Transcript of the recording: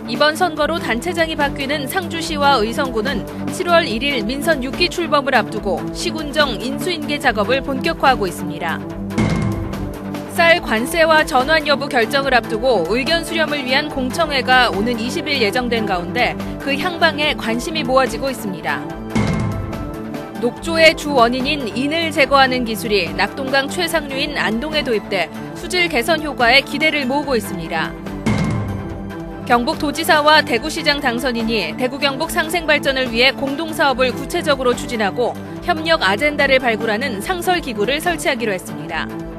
이번 선거로 단체장이 바뀌는 상주시와 의성구는 7월 1일 민선 6기 출범을 앞두고 시군정 인수인계 작업을 본격화하고 있습니다. 쌀 관세와 전환 여부 결정을 앞두고 의견 수렴을 위한 공청회가 오는 20일 예정된 가운데 그 향방에 관심이 모아지고 있습니다. 녹조의 주 원인인 인을 제거하는 기술이 낙동강 최상류인 안동에 도입돼 수질 개선 효과에 기대를 모으고 있습니다. 경북도지사와 대구시장 당선인이 대구 경북 상생 발전을 위해 공동사업을 구체적으로 추진하고 협력 아젠다를 발굴하는 상설기구를 설치하기로 했습니다.